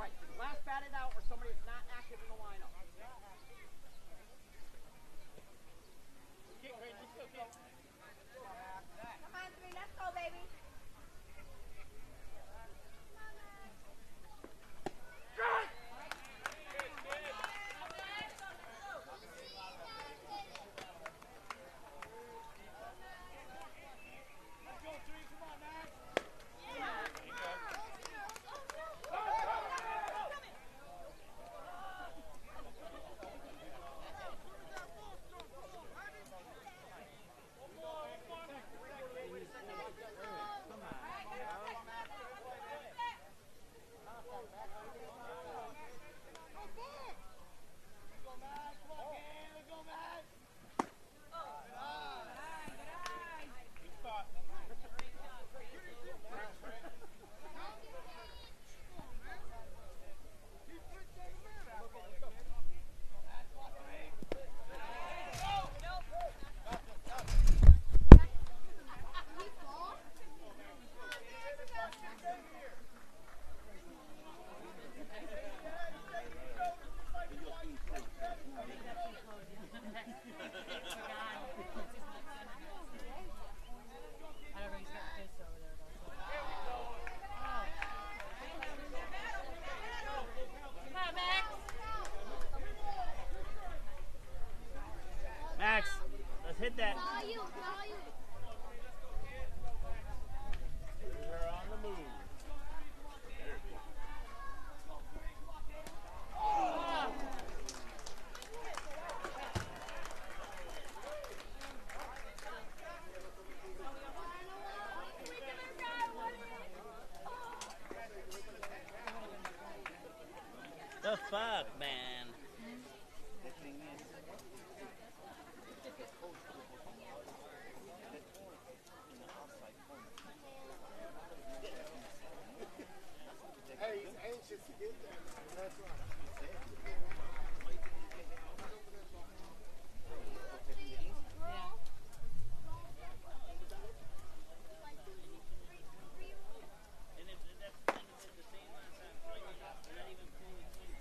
Right. Last batted out or somebody that's not active in the lineup. Come on, 3, let's go, baby. Max, let's hit that. They're on the move. The fuck, man? Hey, he's anxious to get there. That's right.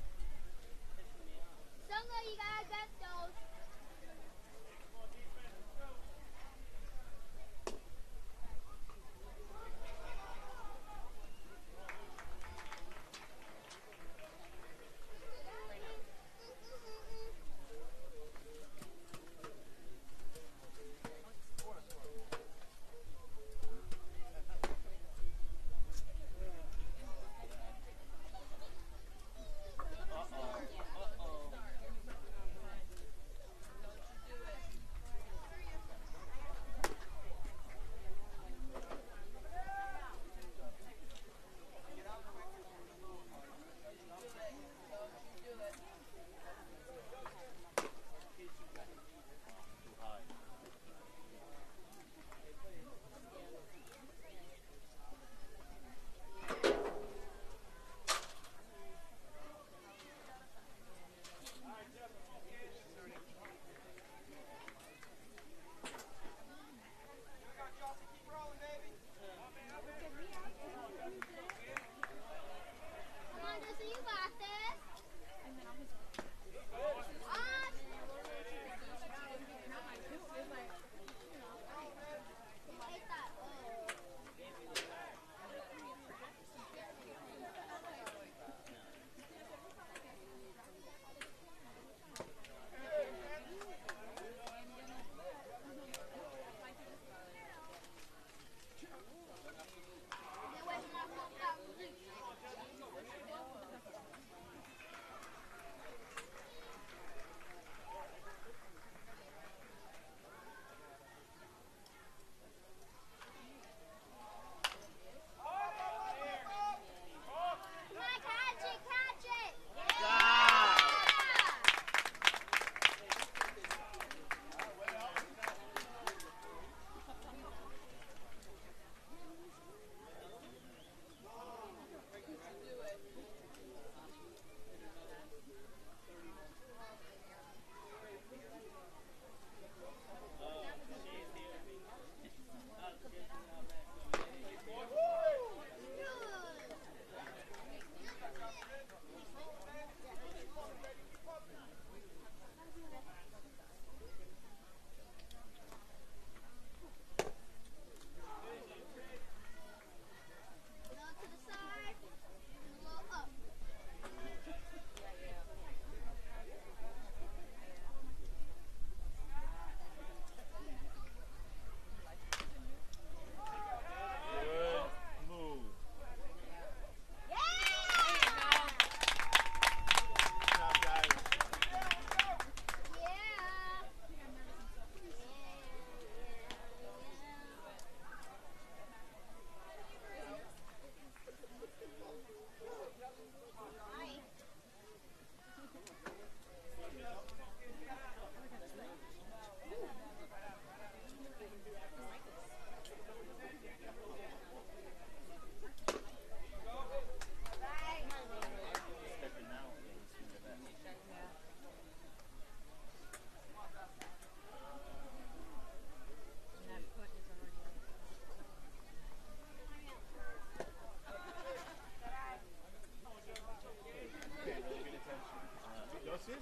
You gotta get those.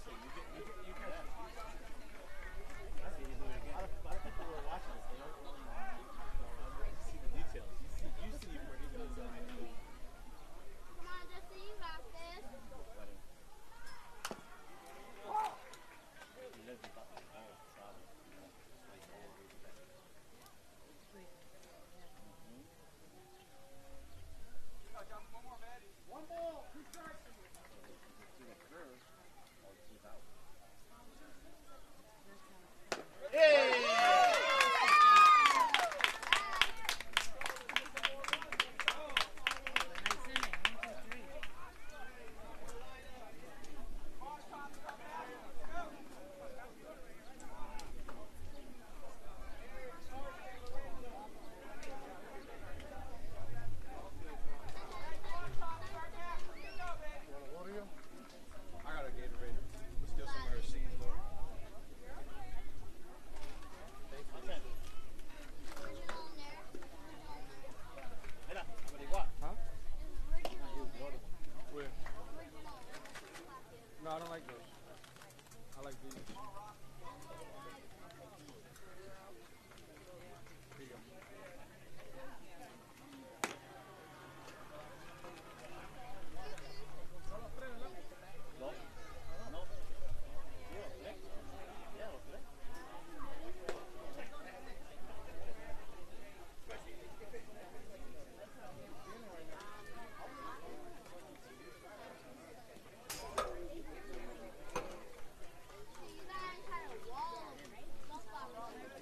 seriously, you can. That's what you do it again. A lot of people who are watching this, they don't really see the details. You see where he goes on. Come on, Justin, you got this. He lives with the oh, solid. One more. Two strikes. I got a Gatorade. Let's steal some of her seeds, though. Original in there. Mira, averigua. Huh? Original. Where? Original. No, I don't like those. I like these. Here you go. No. No. Yeah, los tres. You guys had a wall of sunflowers.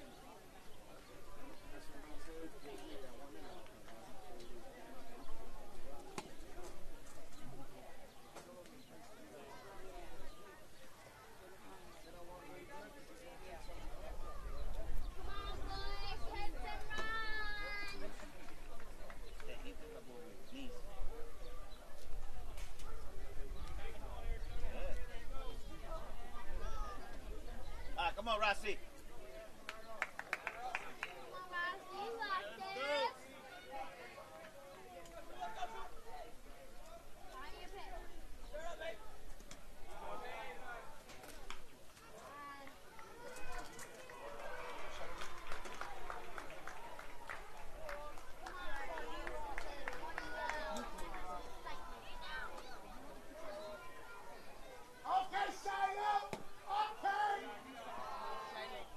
Come on, boys, hit and run. Te hit a couple of knees. Ah, come on, Rossi. Come on, guys, you got this. Find your pick. Okay, sign up. Okay.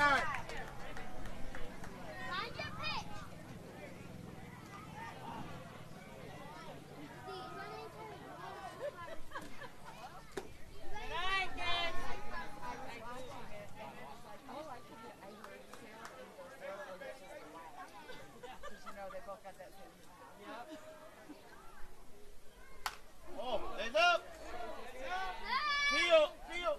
right. Find your pitch. Oh, heads up. Field, field.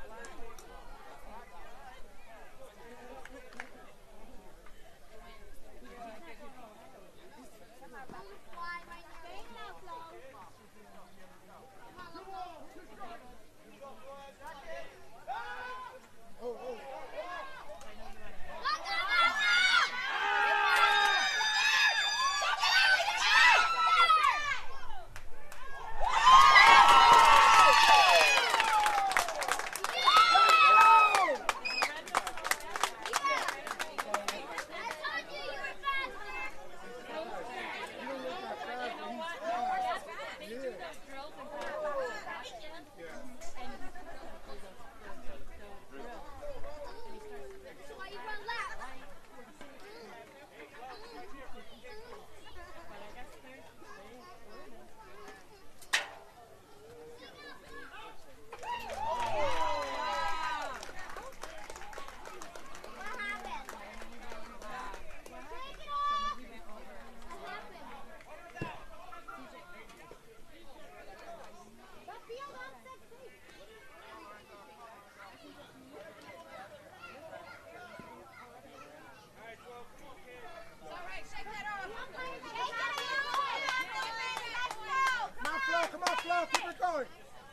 Come on, Flo, keep it going.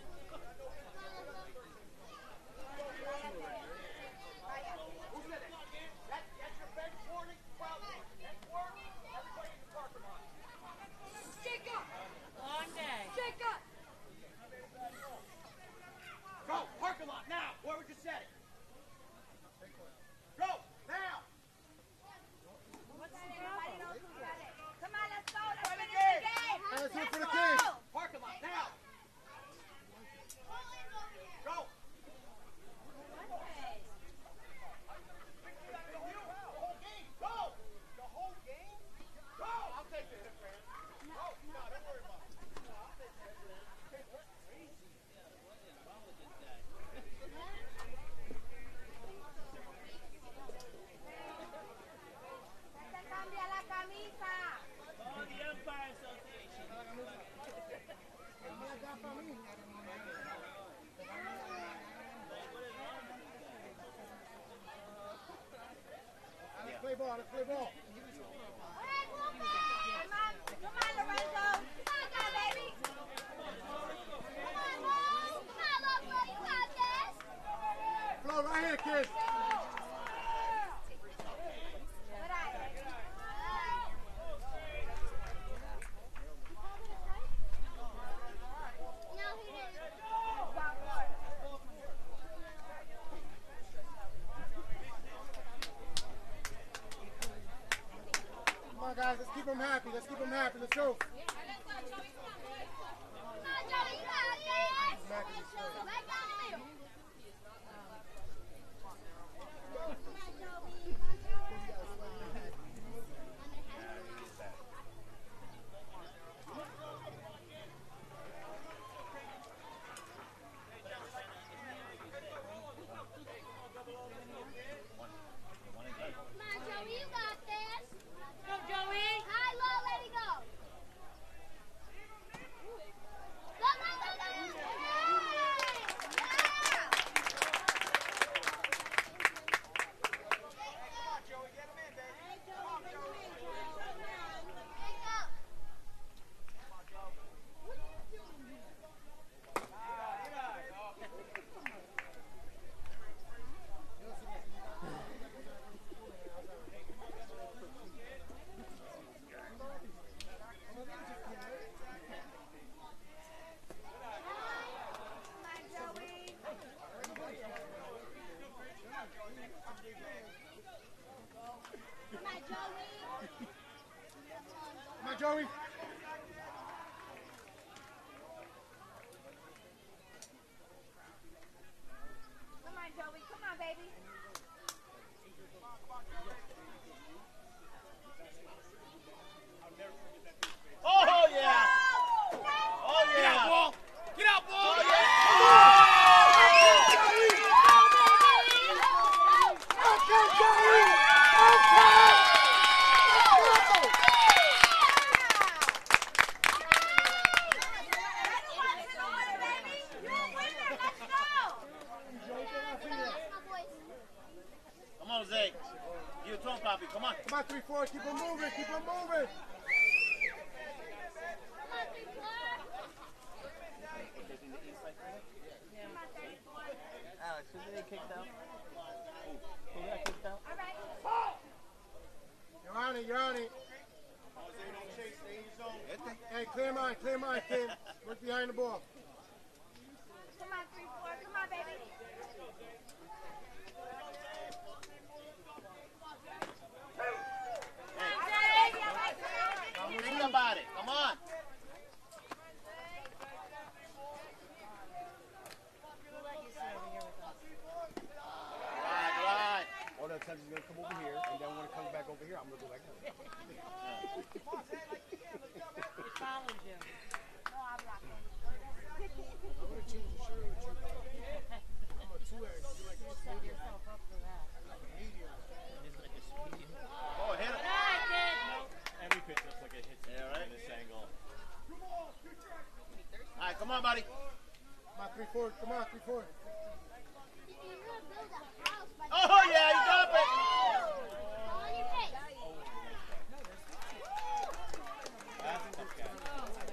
That's your bench warning. Well, next work, everybody in the parking lot. Shake up! Long day. Shake up! Go, parking lot, now. Whoever just said it. Go, now. Come on, let's go. Let's finish the game. Let's do it for the kids. Parking lot, now. Go. The whole game, go. The whole game, go. I'll take it. Go. No, don't worry about it. No, I'll take it. Se cambia la camisa. Oh, the Empire Association. Let's play ball, let's play ball. Come on, Lorenzo. Come on, baby. Flo, right here, kids. Come on, guys, let's keep them happy. Let's keep them happy. Let's go. Joey, you got this. Go, Joey. High, low, let it go. 3-4. Keep them moving. Keep them moving. Alex, who did they kick out? Who got kicked out? All right. You're on it. You're on it. Hey, clear mine, kid. Look behind the ball. Come on, 3-4. Come on, baby. Think about it. Come on. Right. All that time he's going to come over here, and then when it comes back over here, I'm going to go back there. He follows you. No, I'm not. I'm going to choose the shirt with you. I'm a 2X. You like a Set yourself up for that. medium. Oh, hit it. Every pitch looks like it hits Yeah, right. in this angle. All right, come on, buddy. Come on, 3-4. Come on, 3-4. Oh, yeah, you got it. That's a tough guy.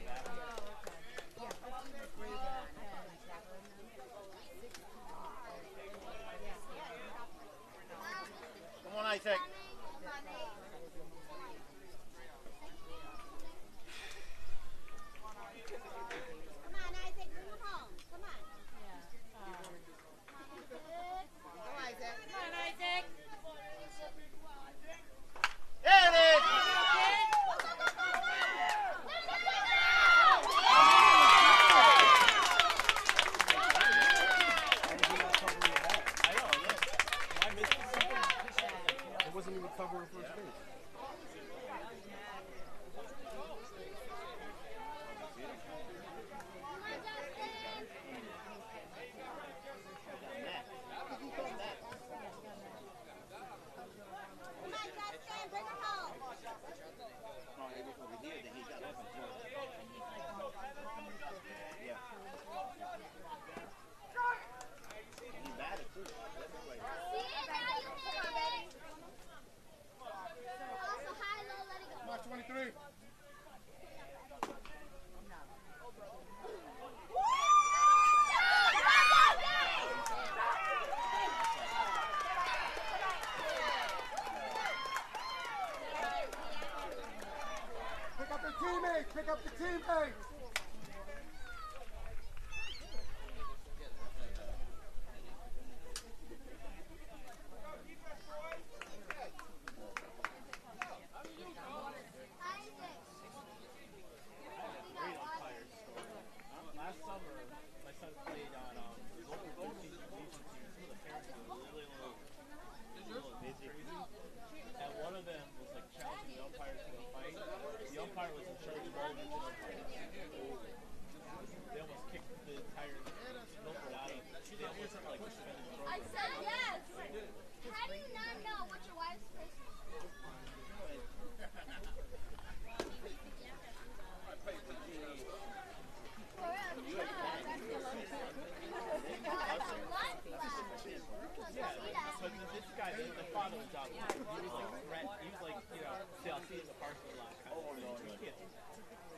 Come on, Isaac. There it is. It wasn't even covering first base. Come on, 23. Pick up the teammates. Pick up the teammates. Last summer, my son played on local 15u team. The parents were a little busy. And one of them was like challenging the umpires to a fight. The umpire was in charge of all regional umpires. They almost kicked the entire Milford out of it. They almost like suspended the program. I said yes. How do you not know what your wife's face is? Yeah, but this guy, the father was out. He was like threat. He was like, you know, see, I'll see you in the parking lot. Kind of thing. You can't do that.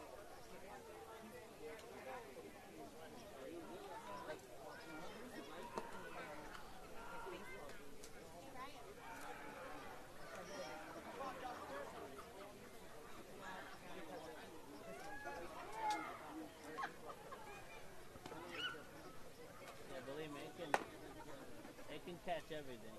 Yeah, believe me, it can catch everything.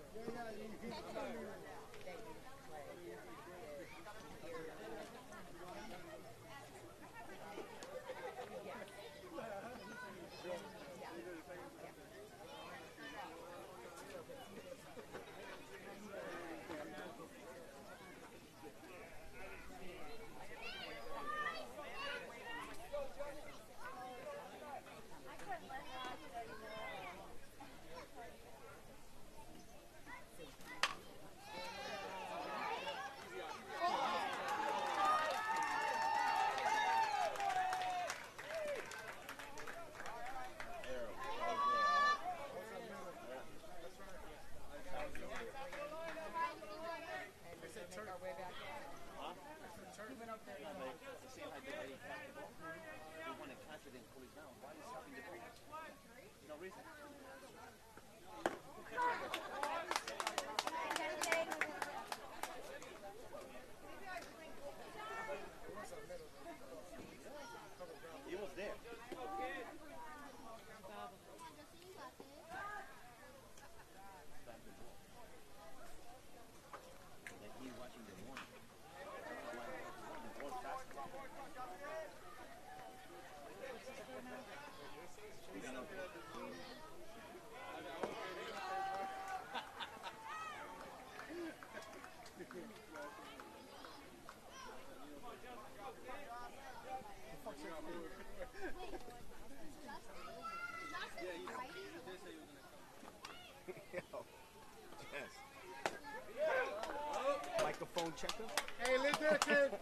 Yes. Microphone checker. Hey, listen.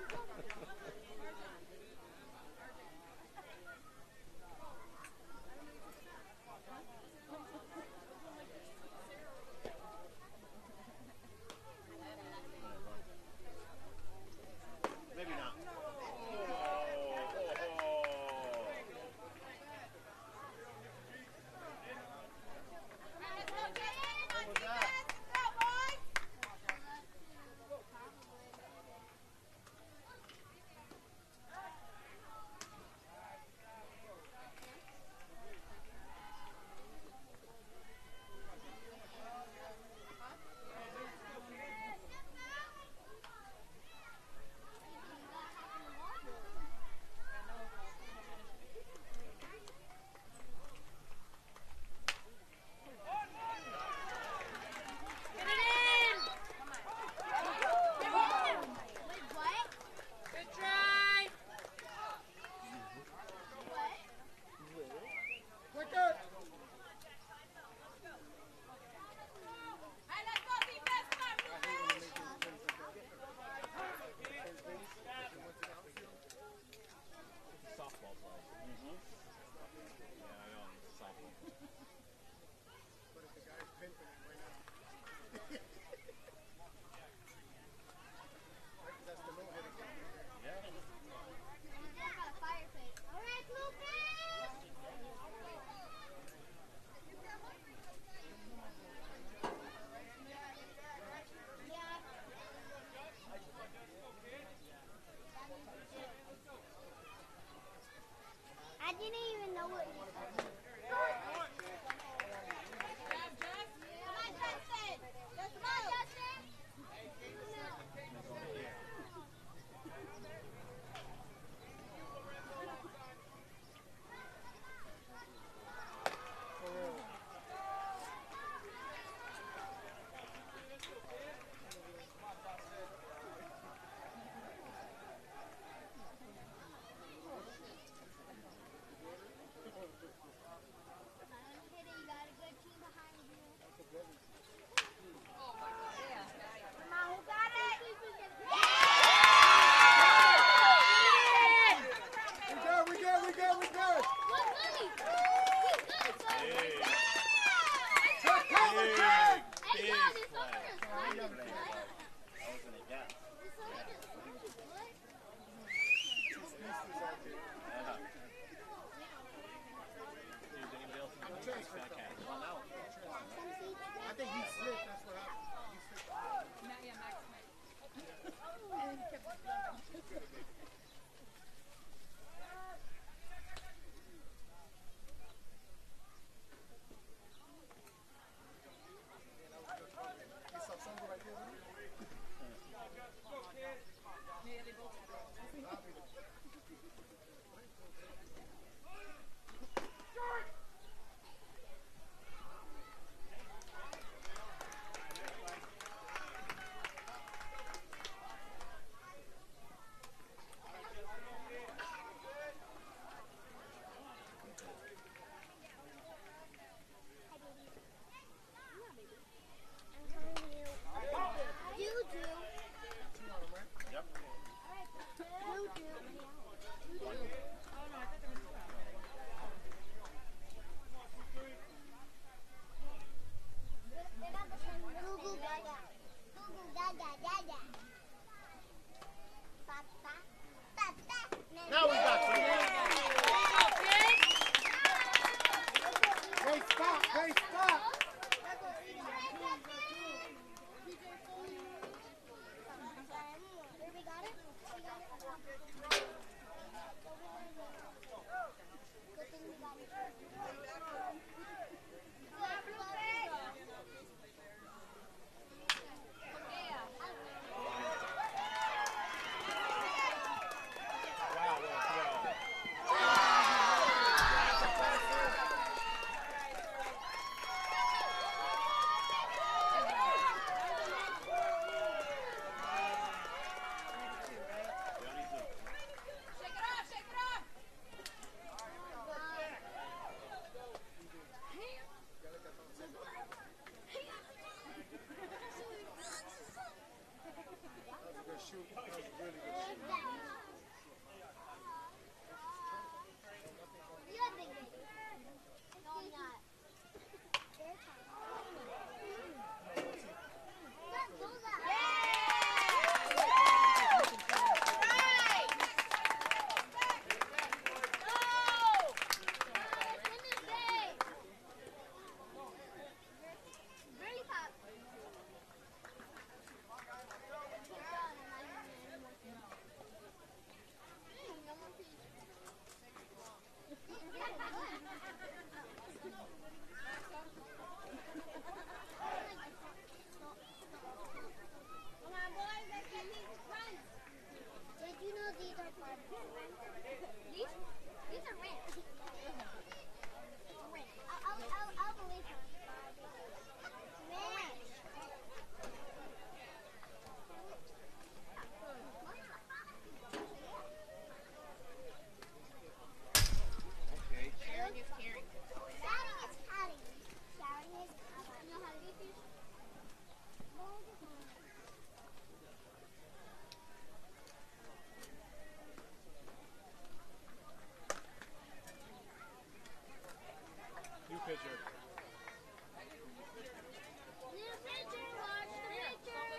Maybe not. I didn't even know what you said. I think he slipped. That's what happened. He slipped. pitcher. New pitcher, watch the pitcher.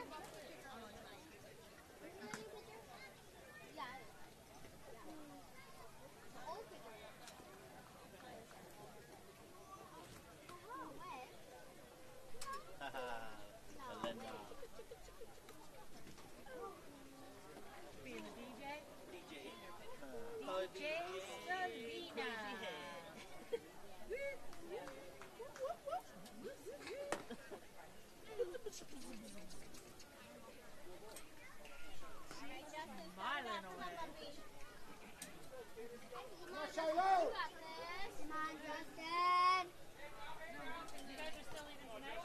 Yeah. The old pitcher. Belinda. Being the DJ? DJ. DJ Selena. Smiling away. Come on, Justin. You guys are still leaving tonight?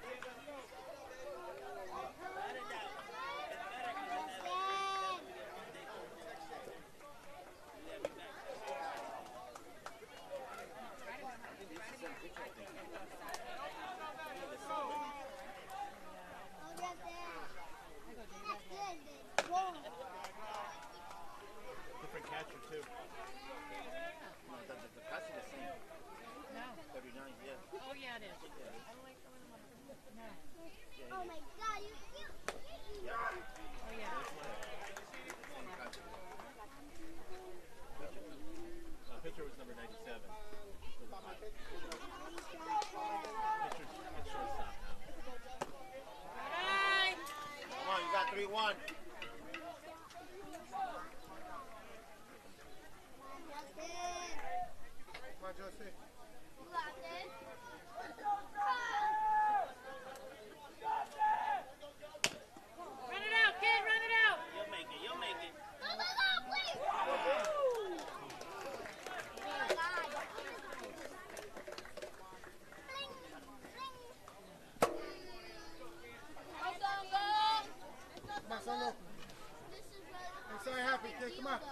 Different catcher too. No, the cat's the same. No. 39, yeah. Oh, yeah, it is. No. Oh my God, you cute. Oh, yeah. Pitcher was number 97. Pitcher's at shortstop now. Bye. Come on, you got 3-1. Come on, Josie. Run it out, kid, run it out. You'll make it, you'll make it. Go, go, go, please. Come on, Solo. I'm sorry, happy kid. Come on.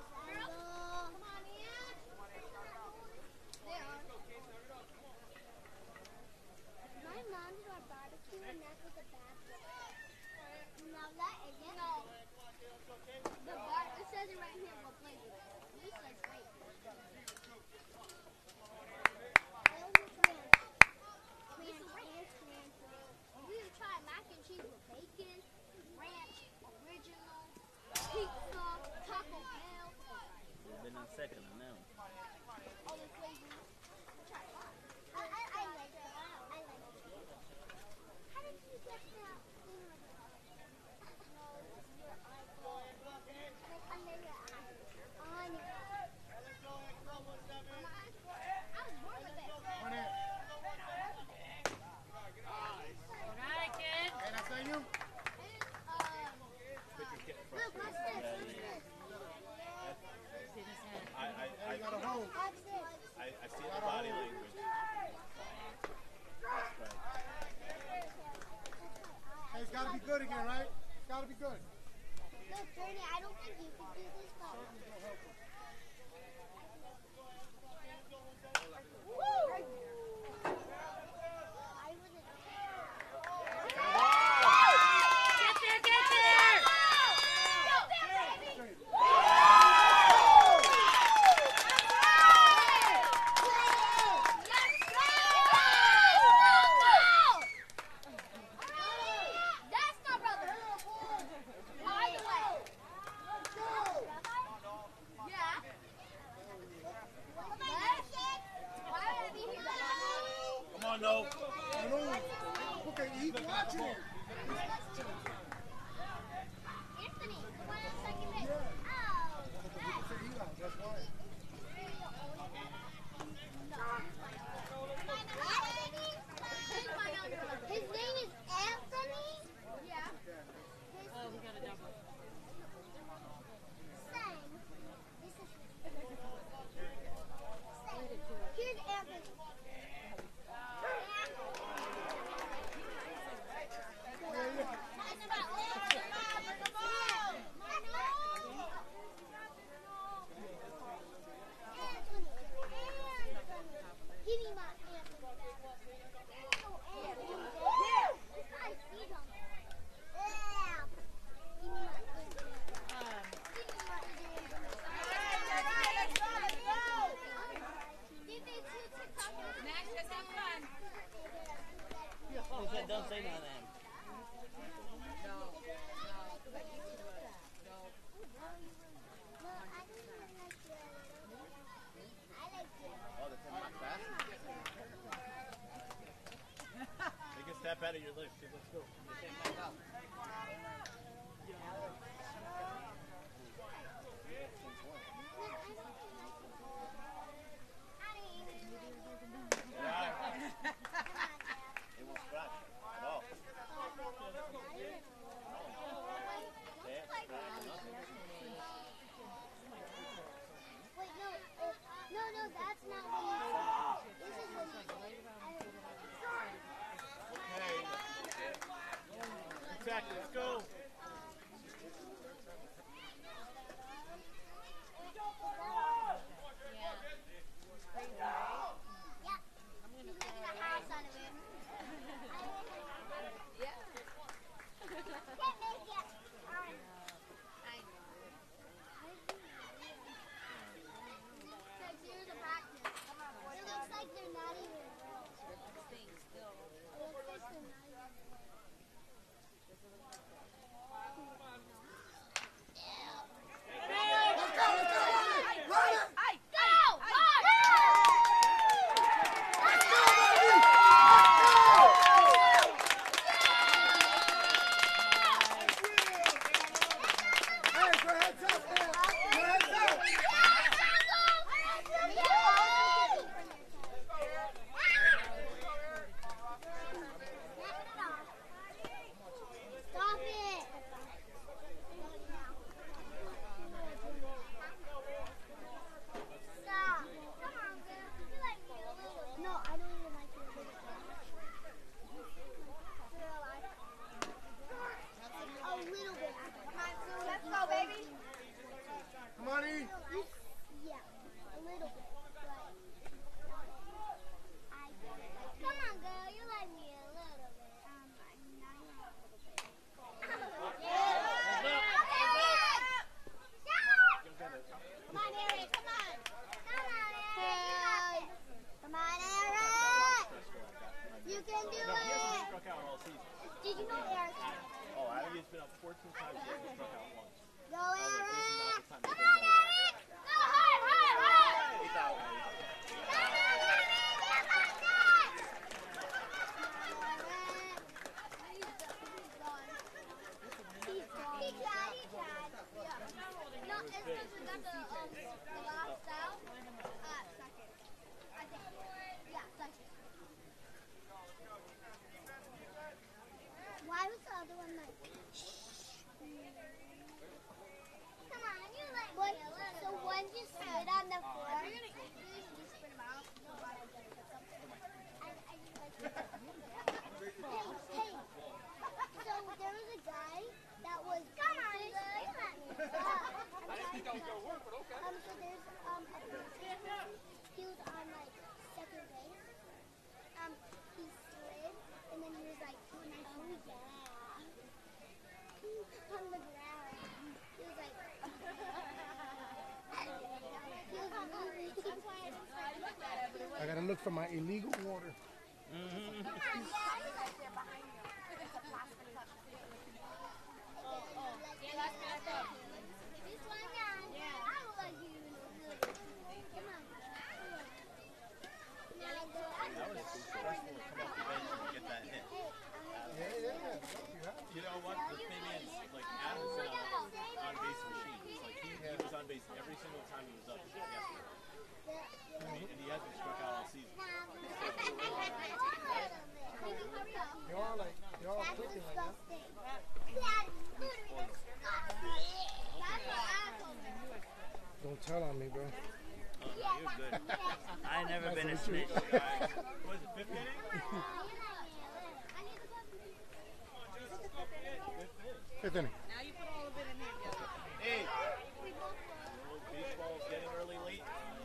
My mom did our barbecue and that's what the bathroom. Now that is the bar. It says it right here. What place it is? This is great. We would try mac and cheese with bacon, ranch, original, pizza, Taco Bell, You've been on second on that one. all the flavors. I like it. I like it. How did you get that thing like that? No, it's your iPhone. Like under your eye. On your eye. I was born with it. On it. All right, kid. Hey, that's not you. Pitcher's getting Look, frustrated. what's this? What's this? See this hand. Hey, you got a hole. What's this? I see the body language. That's right. Hey, it's got to be good again, right? It's got to be good. Look, Journey, I don't think you can do this though. I wouldn't. Get there, get there. That's my brother. By the way. Yeah. What? Why would I be here? Come on, no. I know. Okay, he's watching it. Anthony, the one on second base. Oh, that's Say Eli, that's why. His name is Anthony? Yeah. Oh, we got a double. Sang. This is Here's Anthony. better your lift. Let's go. It won't scratch at all. Wait, no, that's not what you said. This is what you said. Protect, let's go. Did you know Eric? Oh, I think he's been up 14 times. He hasn't struck out once. Go, Eric! Come Come on, Eric! Go hard, hard, hard! He's out. He tried. Yeah. No, it's because we got the last out. Second. I think. Yeah, second. Why was the other one like? Come on, you like me a little. So one just stood on the floor. You're gonna eat these? You spit them out. I just like it. Hey. So there was a guy that was. Come on, you let me. I didn't think I was gonna work, but okay. So there's a person. He was on like second base. He slid and then he was like, oh yeah. On the ground. He was like, he was moving. That's why I didn't start to look at it, but it was. I gotta look for my illegal water. Come on, Dad. He's right there behind you. It's a plastic cup. Yeah, that's my cup. This one down. Yeah. I would like you to do it. Come on. That was successful to come up the bench and get that hit. You know what? The thing is, like, Adam's been on base machine. It's like he was on base every single time he was up yesterday. And he hasn't struck out all season. They're all clicking like that. Don't tell on me, bro. Oh, no, you're good. I ain't never been a snitch. Was it fifth inning? Fifth inning. Now you put all of it in here together. Hey! Baseball's getting early late.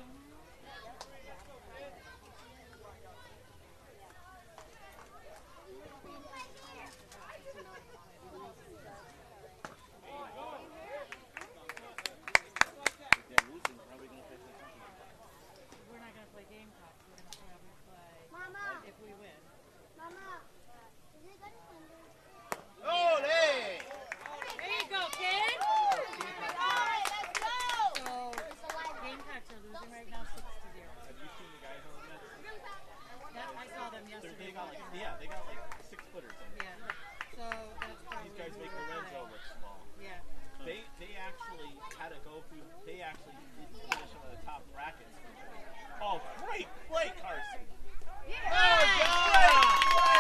We're not going to play Gamecocks. We're going to probably play Mama, if we win. is it good Sunday? Oh, hey! There you go, kid! Let's go! So, Gamecocks are losing right now 6-0. Have you seen the guys on the net? I saw them They yesterday. got like, walking yeah, around. they got like 6-footers in it. Yeah. So that's probably These guys who make we the were red playing. zone look small. Yeah. They actually had to go through. They actually didn't finish some of the top brackets. Oh, great play, Carson! Yeah. Oh, God!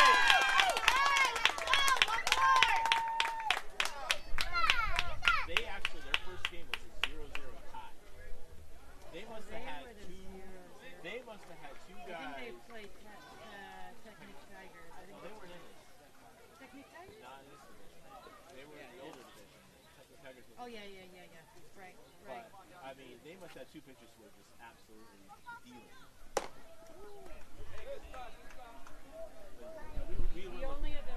They actually, their first game was a 0-0 tie. They must have had were the two. 0-0. They must have had two I think guys. they played Technique Tigers. I think No, they weren't in this. Technique Tigers? Not in this division. They were in the older division. The Tigers was Oh, yeah. Right. But, I mean, they must have two pitchers who were just absolutely dealing. We The were only other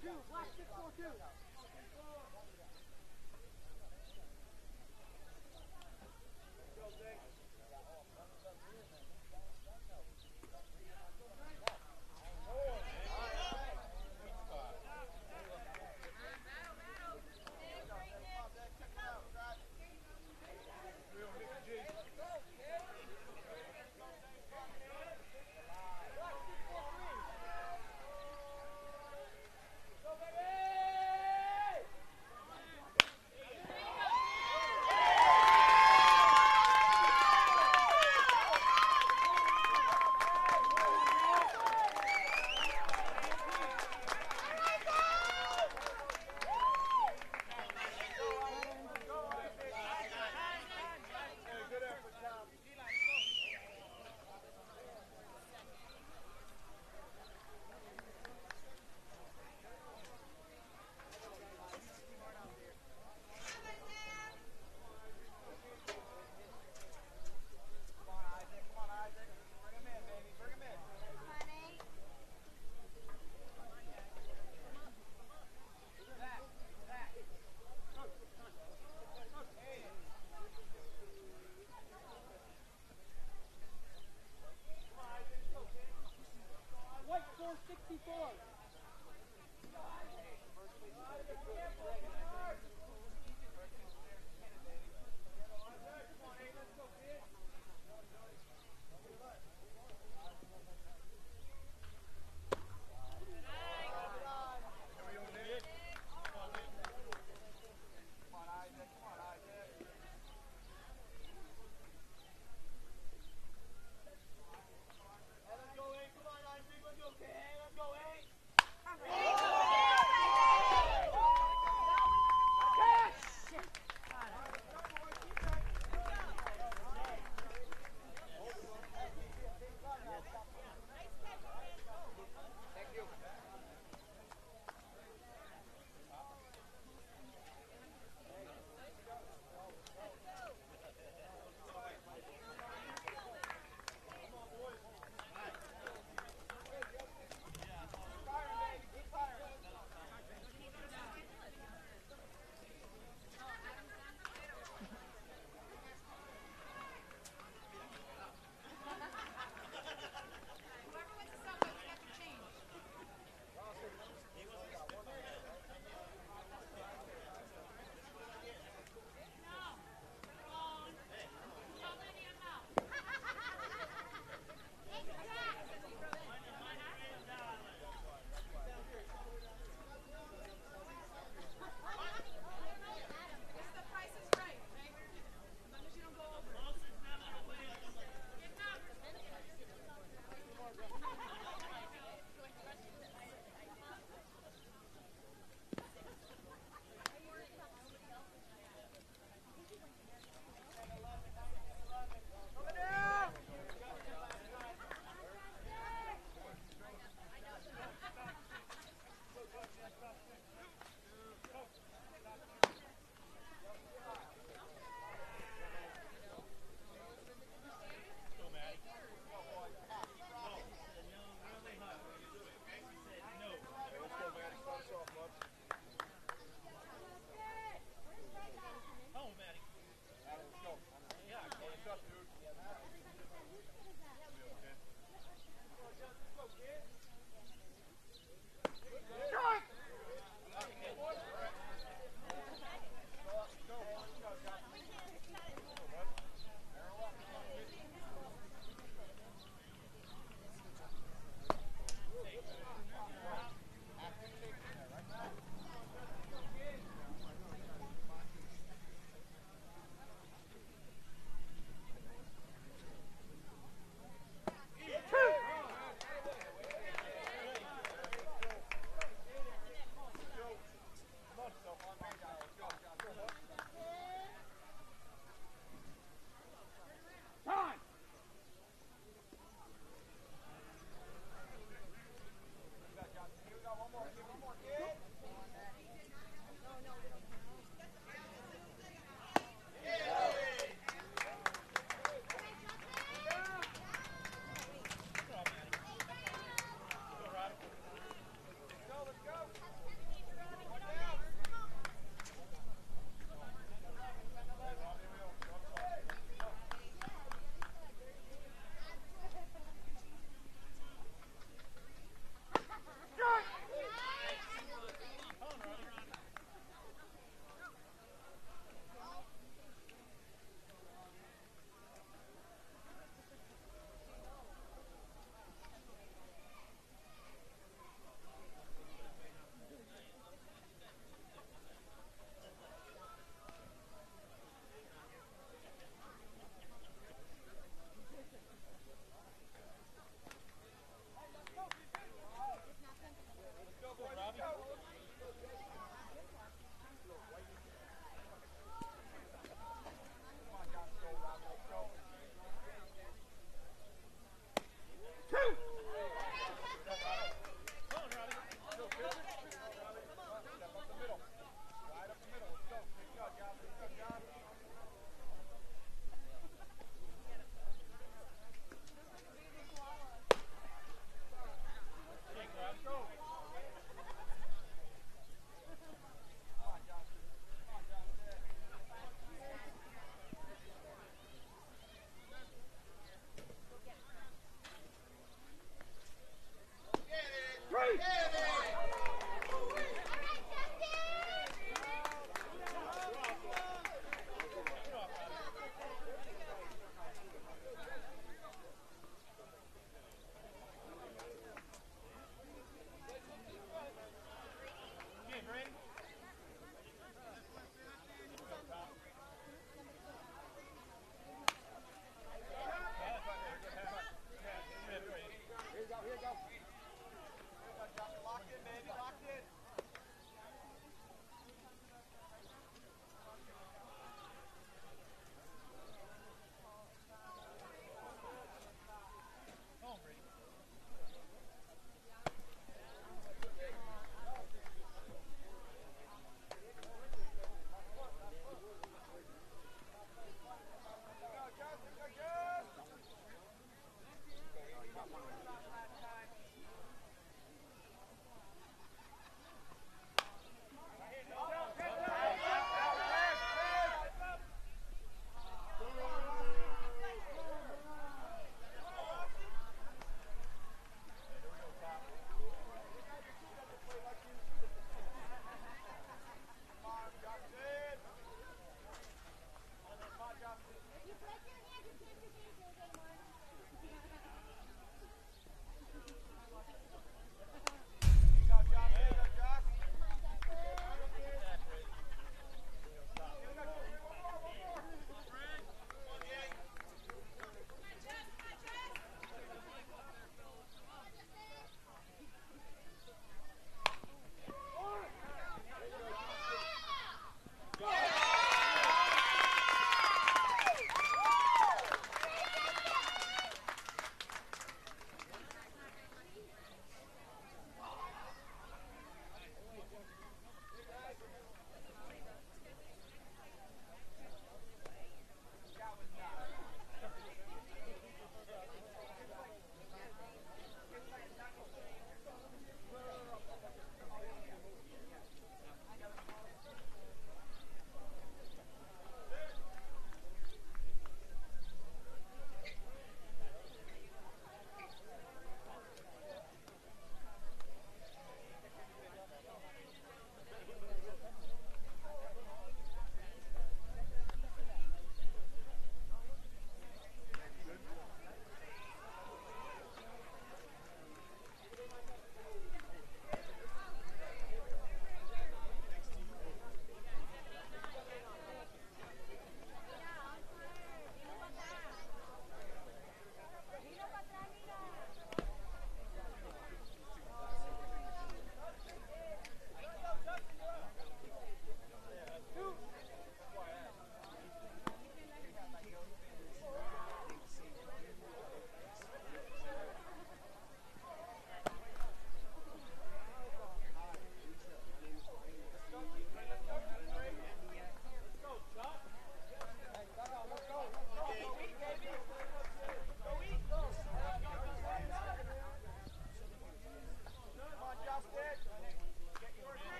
Let's go, A. Come on, Isaac. Let's go, A. Let's go, A.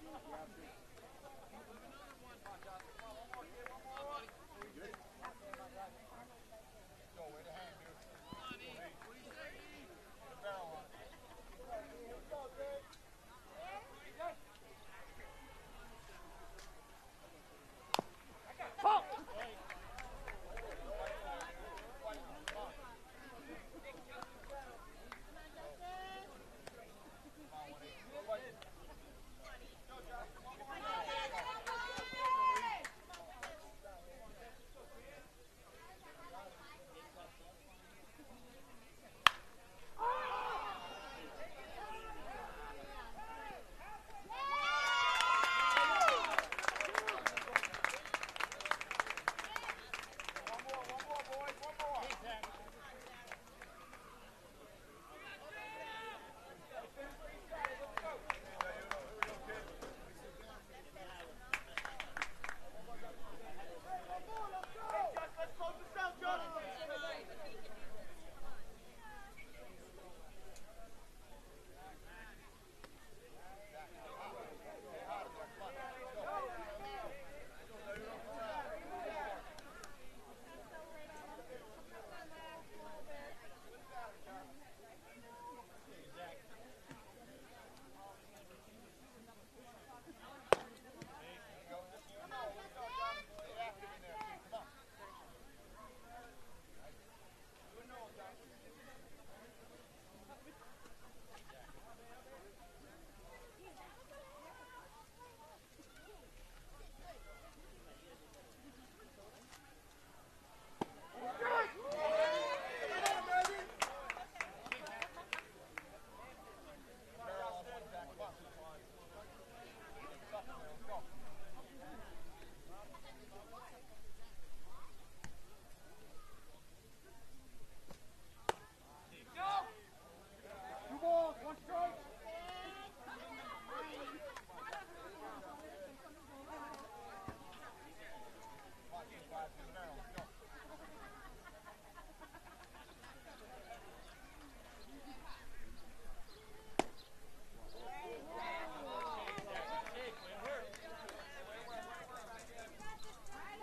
Hey,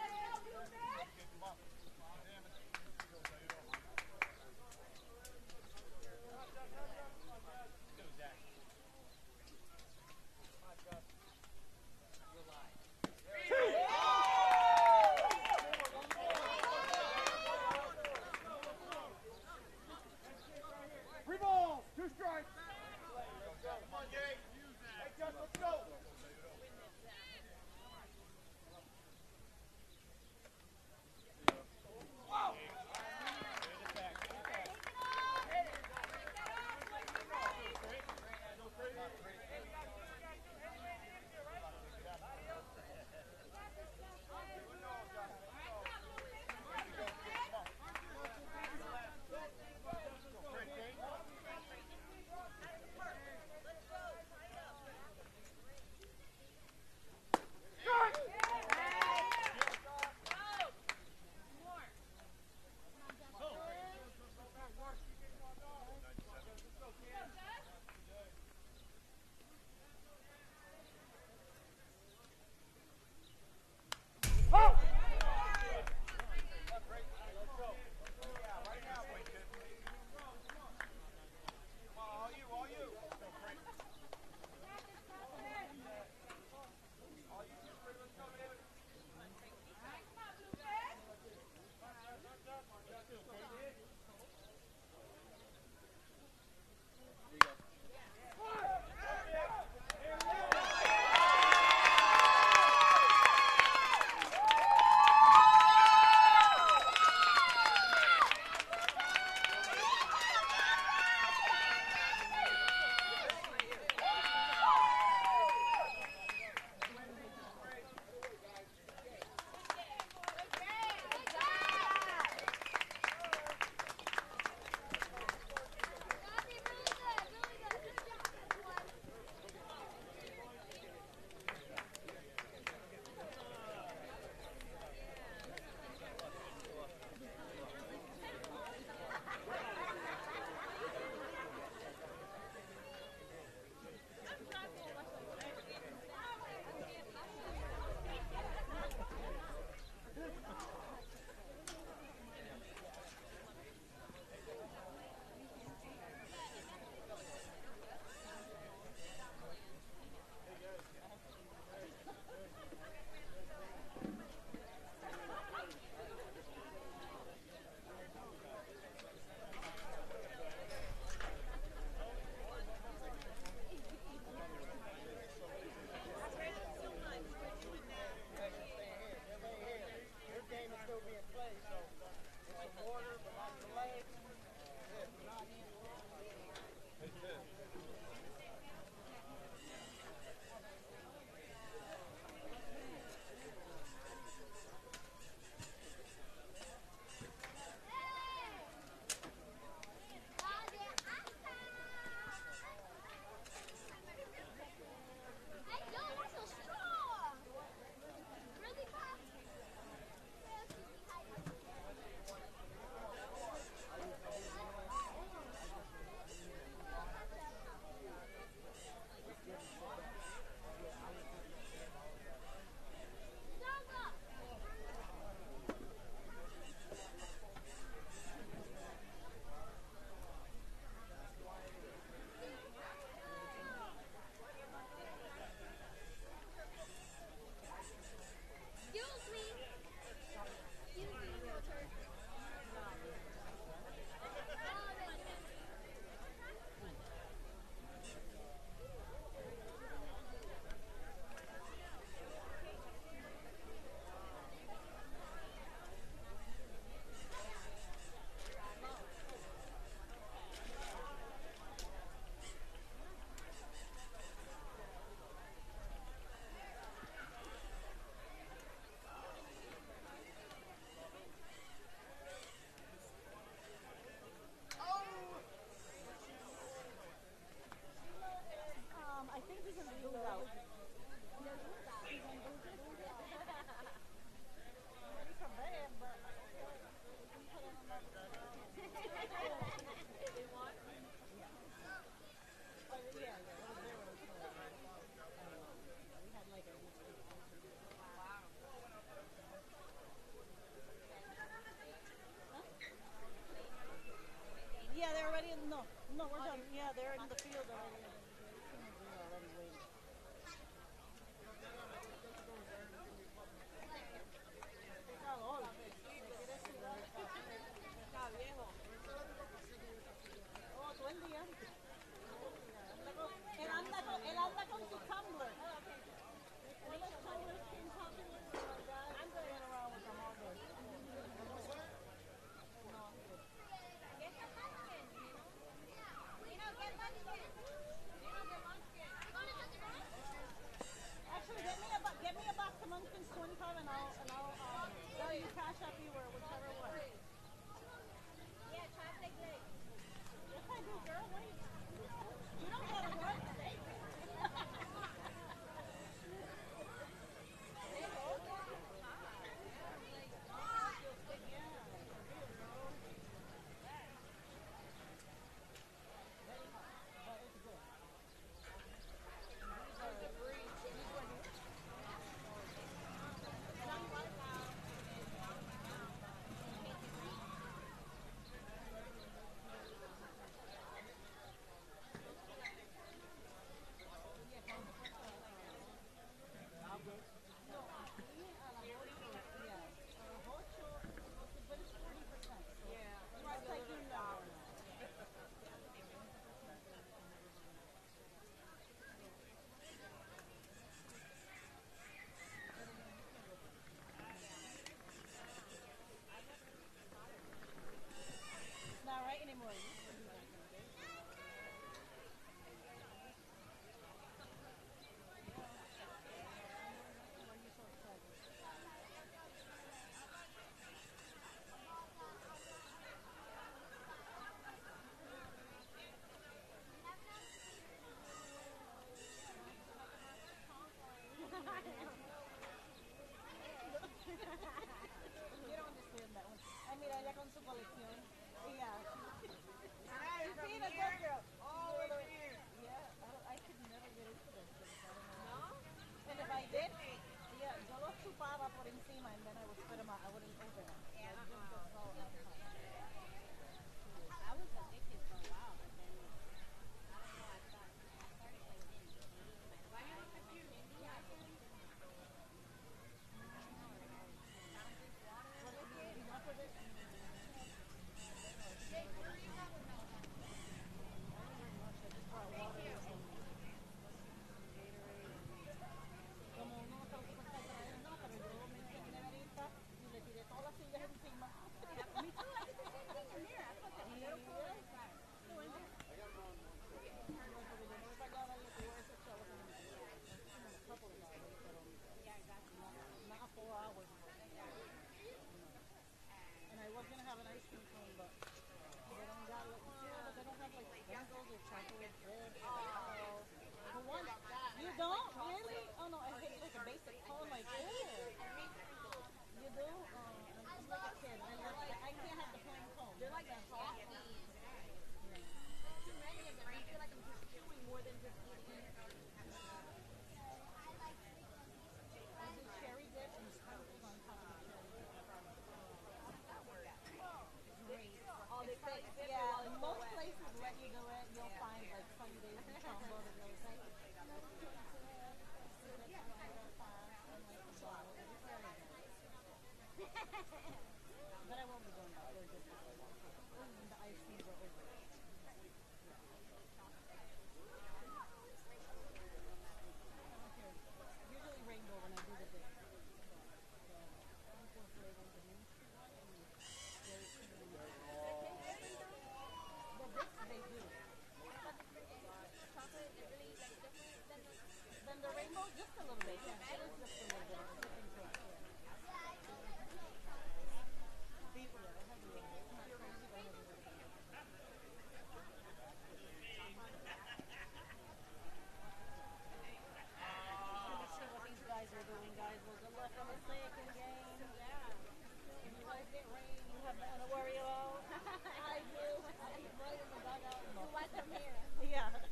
You don't understand that one. Ay, mira, ella con su colección. Yeah. She's being a good girl. Yeah, I could never get into those things. I don't know. And if I did, yeah, yo los chupaba por encima and then I would spit them out. I wouldn't open them. Yeah. Like, just the salt on top. I was addicted for a while, but then I don't know. I started like getting games. Why you look at you? Yeah. Enough of it. Como uno no sabe qué está trayendo, pero yo me metí en la neverita y le tiré todas las sillas encima. Me too. I did the same thing in there. I put the little cooler inside. Porque yo no voy para allá a darle todo ese chavo que me metí. A couple of hours, pero Yeah, exactly. not 4 hours. And I was going to have an ice cream cone, but they don't got like, but they don't have like sprinkles or chocolate dip. Oh. For one, you don't? Really? Oh no, I hate like a basic cone, like, ew. You do? I'm like a kid. I can't have the plain cone. They're like a soft. Yeah. Too many of them. I feel like I'm just chewing more than just eating. I do cherry dip and sprinkles on top of the cherry dip. Great. Oh, they say Yeah, most places let you do it. You'll find like Sundays and Chombo that they'll say, but I won't be going back there just because when the ice creams are over. Usually rainbow when I do the dip. So, I'm supposed to go to Main Street one and very clean. The dips they do. Chocolate is really like different than the. Then the rainbow, just a little bit. Yeah, it is just a little bit. It's dipping to it. Yeah. People, yeah, they have a little bit. It's not crazy, but it has a little bit. Let's see what these guys are doing, guys. Well, good luck on the second game. Yeah. If you guys get rain, you have nothing to worry about. I do. I'm right in the dugout. You like them here. Yeah.